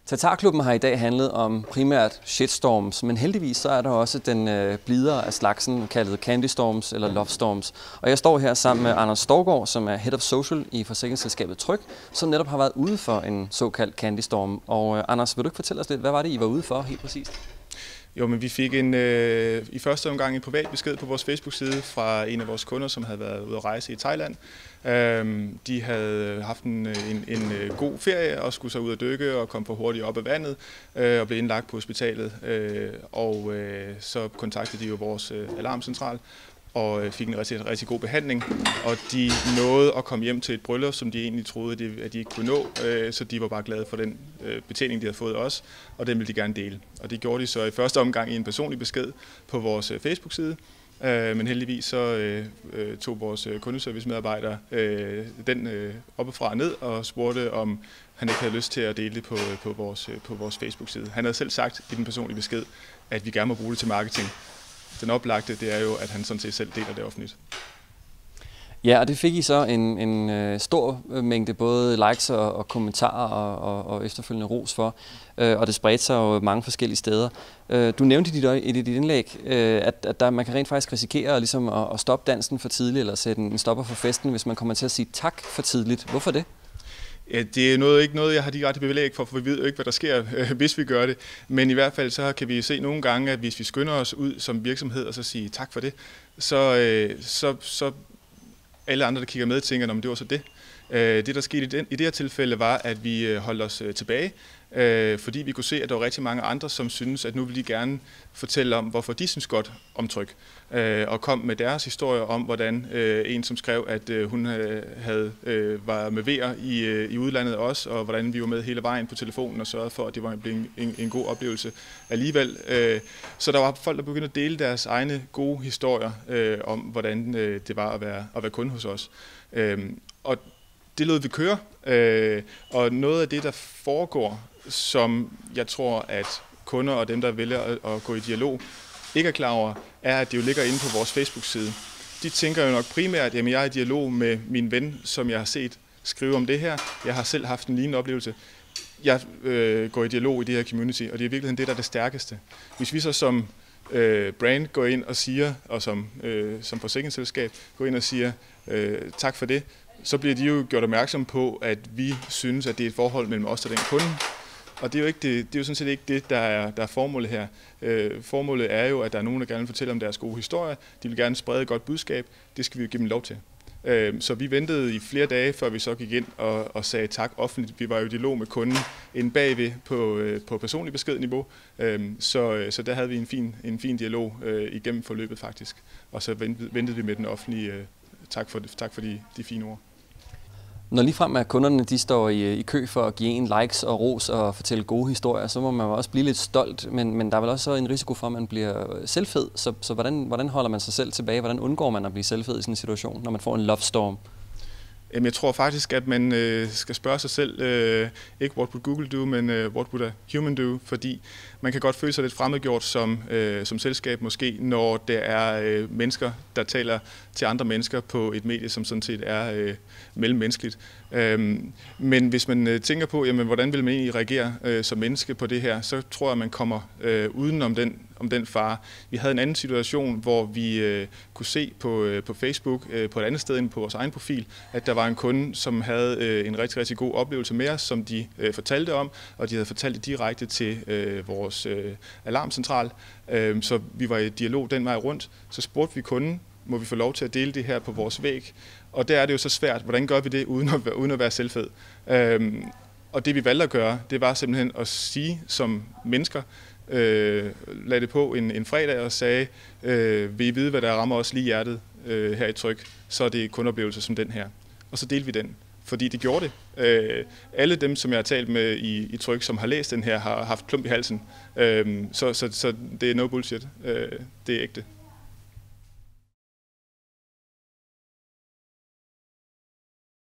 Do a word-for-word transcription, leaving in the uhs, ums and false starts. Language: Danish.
Tatarklubben har i dag handlet om primært shitstorms, men heldigvis så er der også den øh, blidere af slagsen, kaldet Candy Storms eller Love Storms. Og jeg står her sammen med Anders Storgård, som er Head of Social i forsikringsselskabet Tryg, som netop har været ude for en såkaldt Candy Storm. Og øh, Anders, vil du ikke fortælle os lidt, hvad var det, I var ude for helt præcist? Jo, men vi fik en, øh, i første omgang en privat besked på vores Facebook-side fra en af vores kunder, som havde været ude at rejse i Thailand. Øhm, de havde haft en, en, en god ferie og skulle så ud at dykke og komme for hurtigt op af vandet øh, og blev indlagt på hospitalet. Øh, og øh, så kontaktede de jo vores øh, alarmcentral og fik en rigtig, rigtig god behandling, og de nåede at komme hjem til et bryllup, som de egentlig troede, at de ikke kunne nå, så de var bare glade for den betjening, de havde fået også, og den ville de gerne dele. Og det gjorde de så i første omgang i en personlig besked på vores Facebook-side, men heldigvis så tog vores kundeservice-medarbejdere den oppefra og ned og spurgte, om han ikke havde lyst til at dele det på, på, vores, på vores Facebook-side. Han havde selv sagt i den personlige besked, at vi gerne må bruge det til marketing. Den oplagte, det er jo, at han sådan set selv deler det offentligt. Ja, og det fik I så en, en øh, stor mængde både likes og, og kommentarer og, og, og efterfølgende ros for, øh, og det spredte sig jo mange forskellige steder. Øh, du nævnte i dit, i dit indlæg, øh, at, at der, man kan rent faktisk risikere ligesom at, at stoppe dansen for tidligt, eller sætte en stopper for festen, hvis man kommer til at sige tak for tidligt. Hvorfor det? Ja, det er noget, ikke noget, jeg har direkte belæg for, for vi ved jo ikke, hvad der sker, øh, hvis vi gør det. Men i hvert fald så kan vi se nogle gange, at hvis vi skynder os ud som virksomhed og så sige tak for det, så, øh, så, så alle andre, der kigger med, tænker, om det var så det. Øh, det, der skete i, den, i det her tilfælde, var, at vi holdt os øh, tilbage, øh, fordi vi kunne se, at der var rigtig mange andre, som synes, at nu vil de gerne fortælle om, hvorfor de synes godt om Tryg. Øh, og kom med deres historier om, hvordan øh, en, som skrev, at øh, hun havde, øh, var med vejer i, øh, i udlandet også, og hvordan vi var med hele vejen på telefonen og sørgede for, at det var en, en, en god oplevelse alligevel. Øh, så der var folk, der begyndte at dele deres egne gode historier øh, om, hvordan øh, det var at være, at være kunde hos os. Øh, og det lod vi køre, øh, og noget af det, der foregår, som jeg tror, at kunder og dem, der vælger at, at gå i dialog, ikke er klar over, er, at det jo ligger inde på vores Facebook-side. De tænker jo nok primært, at jeg er i dialog med min ven, som jeg har set skrive om det her. Jeg har selv haft en lignende oplevelse. Jeg øh, går i dialog i det her community, og det er i virkeligheden det, der er det stærkeste. Hvis vi så som øh, brand går ind og siger, og som, øh, som forsikringsselskab går ind og siger, øh, tak for det, så bliver de jo gjort opmærksom på, at vi synes, at det er et forhold mellem os og den kunde. Og det er jo, ikke det, det er jo sådan set ikke det, der er, der er formålet her. Øh, formålet er jo, at der er nogen, der gerne vil fortælle om deres gode historie. De vil gerne sprede et godt budskab. Det skal vi jo give dem lov til. Øh, så vi ventede i flere dage, før vi så gik ind og, og sagde tak offentligt. Vi var jo i dialog med kunden inde bagved på, øh, på personlig beskedniveau. Øh, så, så der havde vi en fin, en fin dialog øh, igennem forløbet faktisk. Og så ventede, ventede vi med den offentlige øh, tak for, tak for de, de fine ord. Når ligefrem at kunderne de står i, i kø for at give en likes og ros og fortælle gode historier, så må man jo også blive lidt stolt, men, men der er vel også en risiko for, at man bliver selvfed. Så, så hvordan, hvordan holder man sig selv tilbage? Hvordan undgår man at blive selvfed i sådan en situation, når man får en love storm? Jamen, jeg tror faktisk, at man øh, skal spørge sig selv, øh, ikke what would Google do, men øh, what would a human do, fordi man kan godt føle sig lidt fremmedgjort som, øh, som selskab måske, når der er øh, mennesker, der taler til andre mennesker på et medie, som sådan set er øh, mellemmenneskeligt. Øhm, men hvis man øh, tænker på, jamen, hvordan vil man egentlig reagere øh, som menneske på det her, så tror jeg, at man kommer øh, uden om den, om den fare. Vi havde en anden situation, hvor vi øh, kunne se på, øh, på Facebook, øh, på et andet sted end på vores egen profil, at der var en kunde, som havde øh, en rigtig, rigtig god oplevelse med os, som de øh, fortalte om, og de havde fortalt det direkte til øh, vores øh, alarmcentral. Øh, så vi var i dialog den vej rundt. Så spurgte vi kunden, må vi få lov til at dele det her på vores væg? Og der er det jo så svært, hvordan gør vi det uden at være, uden at være selvfed? Øhm, og det vi valgte at gøre, det var simpelthen at sige som mennesker, øh, lagde det på en, en fredag og sagde, øh, vil I vide, hvad der rammer os lige i hjertet øh, her i Tryg, så er det kundeoplevelser som den her. Og så delte vi den, fordi det gjorde det. Øh, alle dem, som jeg har talt med i, i Tryg, som har læst den her, har haft klump i halsen. Øh, så, så, så det er no bullshit. Øh, det er ægte.